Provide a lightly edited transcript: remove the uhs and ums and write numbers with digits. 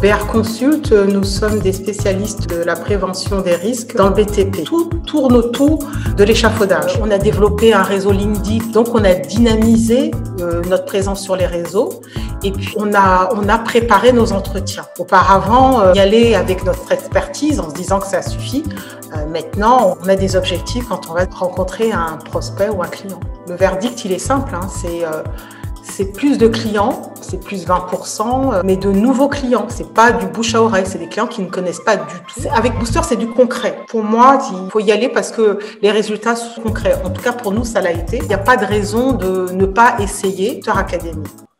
BR Consult, nous sommes des spécialistes de la prévention des risques dans le BTP. Tout tourne autour de l'échafaudage. On a développé un réseau LinkedIn, donc on a dynamisé notre présence sur les réseaux et puis on a préparé nos entretiens. Auparavant, y aller avec notre expertise en se disant que ça suffit. Maintenant, on a des objectifs quand on va rencontrer un prospect ou un client. Le verdict, il est simple, c'est plus de clients, c'est plus 20%, mais de nouveaux clients. C'est pas du bouche à oreille, c'est des clients qui ne connaissent pas du tout. Avec Booster, c'est du concret. Pour moi, il faut y aller parce que les résultats sont concrets. En tout cas, pour nous, ça l'a été. Il n'y a pas de raison de ne pas essayer Booster Academy.